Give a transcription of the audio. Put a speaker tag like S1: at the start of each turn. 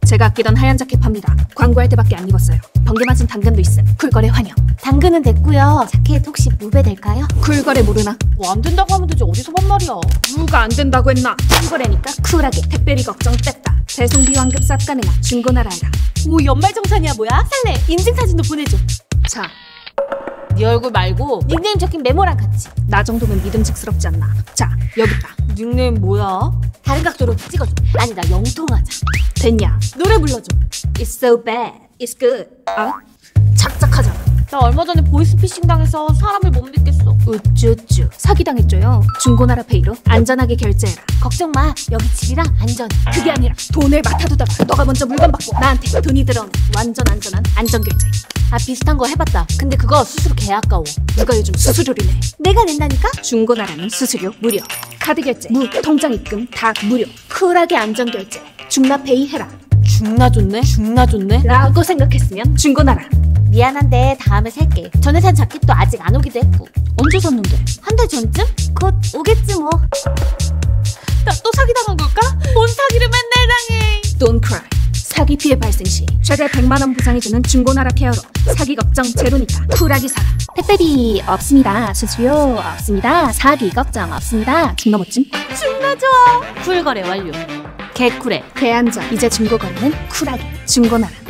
S1: 제가 아끼던 하얀 자켓 팝니다. 광고할 때밖에 안 입었어요. 번개 맞은 당근도 있음. 쿨거래 환영.
S2: 당근은 됐고요. 자켓 혹시 무배 될까요?
S1: 쿨거래 모르나?
S3: 뭐 안 된다고 하면 되지 어디서 반 말이야.
S1: 누가 안 된다고 했나? 쿨거래니까 쿨하게. 택배비 걱정 뺐다. 배송비 환급 쌉 가능한 중고나라 해라.
S2: 오, 연말정산이야 뭐야? 살래. 인증사진도 보내줘.
S1: 자,
S2: 네 얼굴 말고 닉네임 적힌 메모랑 같이.
S1: 나 정도면 믿음직스럽지 않나? 자, 여기 있다.
S2: 닉네임 뭐야? 다른 각도로 찍어줘. 아니다, 영통하자.
S1: 됐냐?
S2: 노래 불러줘.
S1: It's so bad. It's good. 아? 착착하잖아.
S2: 나 얼마 전에 보이스피싱 당해서 사람을 못 믿겠어.
S1: 우쭈쭈. 사기당했죠요. 중고나라 페이로 안전하게 결제해라.
S2: 걱정 마. 여기 집이랑 안전해.
S1: 그게 아니라 돈을 맡아두다가 너가 먼저 물건 받고 나한테 돈이 들어오는 완전 안전한 안전결제.
S2: 아, 비슷한 거 해봤다. 근데 그거 수수료 개 아까워.
S1: 누가 요즘 수수료를 내?
S2: 내가 낸다니까?
S1: 중고나라는 수수료 무료. 카드 결제, 통장 입금 다 무료. 쿨하게 안전결제. 중나페이 해라.
S2: 죽나 좋네? 죽나 좋네?
S1: 라고 생각했으면 중고나라.
S2: 미안한데 다음에 살게. 전에 산 자켓도 아직 안 오기도 했고.
S1: 언제 샀는데?
S2: 한 달 전쯤? 곧 오겠지 뭐. 나 또 사기당한 걸까? 뭔 사기를 맨날 당해.
S1: Don't cry. 사기 피해 발생 시 최대 100만 원 보상해주는 중고나라 케어로 사기 걱정 제로니까 쿨하게 살아. 택배비 없습니다. 수수료 없습니다. 사기 걱정 없습니다. 중나 멋짐?
S2: 죽나 좋아. 쿨 거래 완료. 개쿨해.
S1: 대안전. 이제 중고거래는 쿨하게. 중고나라.